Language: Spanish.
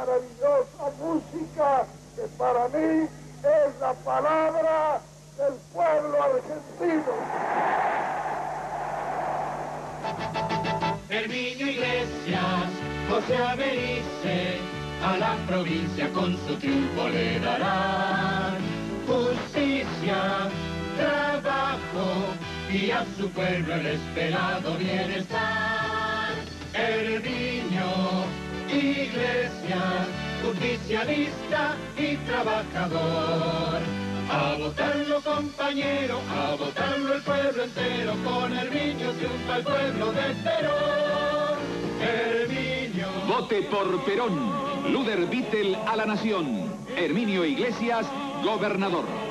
maravillosa música que para mí es la palabra del pueblo argentino. Herminio Iglesias, José Averice, a la provincia con su triunfo le darán justicia, trabajo y a su pueblo el esperado bienestar. Herminio Iglesias, justicialista y trabajador. A votarlo, compañero, a votarlo el pueblo entero. Con Herminio triunfa el pueblo de Perón. Herminio. Vote por Perón. Luder Vittel a la nación. Herminio Iglesias, gobernador.